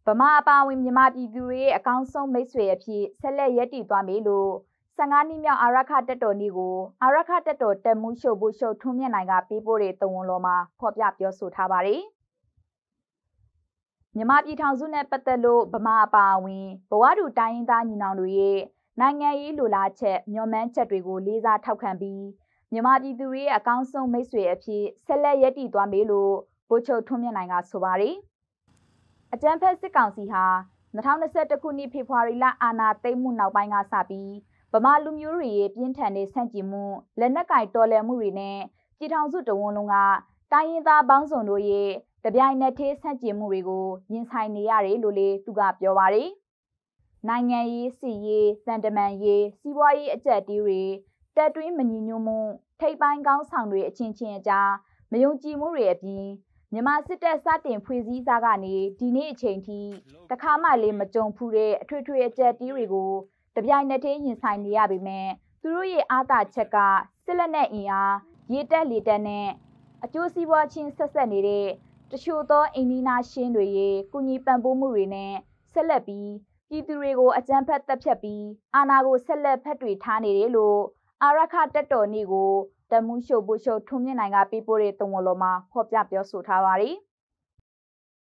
မာအပါဝင်မြန်မာပြည်သူတွေရဲ့အကောင်းဆုံးမိတ်ဆွေအဖြစ်ဆက်လက်ရည်တည်သွားမယ်လို့15နှစ်မြောက်အာရခတက်တော်နေ့ကိုအာရခတက်တော်တက်မှုရှုပ်ဖို့ရှုပ်ထွန်းမြင့်နိုင်ကပေးပို့တဲ့တဝန်တော်မှာဖော်ပြပြောဆိုထားပါတယ်။မြန်မာပြည်ထောင်စုနဲ့ပတ်သက်လို့ဗမာအပါဝင်ဘဝတူတိုင်းရင်းသားညီနောင်တွေရဲ့နိုင်ငံရေးလိုလားချက်မျှော်မှန်းချက်တွေကိုလေးစားထောက်ခံပြီးမြန်မာပြည်သူတွေရဲ့အကောင်းဆုံးမိတ်ဆွေအဖြစ်ဆက်လက်ရည်တည်သွားမယ်လို့ဗိုလ်ချုပ်ထွန်းမြင့်နိုင်ကဆိုပါတယ်။အကြမ်းဖက်စစ်ကောင်စီဟာ2021ခုနှစ်ဖေဖော်ဝါရီလအာဏာသိမ်းမှုနောက်ပိုင်းကစပြီးဗမာလူမျိုးတွေရဲ့ပြင်းထန်တဲ့ဆန့်ကျင်မှုလက်နက်ကင်တော်လှန်မှုတွေနဲ့ပြည်ထောင်စုတဝန်လုံးကတိုင်းရင်းသားပေါင်းစုံတို့ရဲ့တပြိုင်နက်တည်းဆန့်ကျင်မှုတွေကိုရင်ဆိုင်နေရတယ်လို့လည်းသူကပြောပါတယ်။နိုင်ငံရေးစီရေးစံတမန်ရေးစီးပွားရေးအကျပ်တီးတွေတက်တွင်းမညီညွတ်မှုထိပ်ပိုင်းကောင်းဆောင်တွေအချင်းချင်းအကြားမယုံကြည်မှုတွေအပြင်မြန်မာစစ်တပ်စတင်ဖွဲ့စည်းစားကနေဒီနေ့အချိန်ထိတခါမှလည်းမကြုံဖူးတဲ့အထွေထွေအကျပ်တီးတွေကိုတပြိုင်နက်တည်းရင်ဆိုင်နေရပေမဲ့သူတို့ရဲ့အားသာချက်ကစစ်လက်နက်အင်အားရေတက်လေတက်နဲ့အကျိုးစီးပွားချင်းဆက်ဆက်နေတဲ့တချို့သောအိမ်နီးနားရှင်းတွေရဲ့ကုညီပံ့ပိုးမှုတွေနဲ့ဆက်လက်ပြီးပြည်သူတွေကိုအကြမ်းဖက်တပ်ဖြတ်ပြီးအာဏာကိုဆက်လက်ဖက်တွေထားနေတယ်လို့အာရခတက်တော်နေ့ကိုတမှုရှုပ်ဖို့ရှုပ်ထွန်းမြင့်နိုင်ကပေးပို့တဲ့တဝန်တော်မှာဖော်ပြပြောဆိုထားပါတယ်။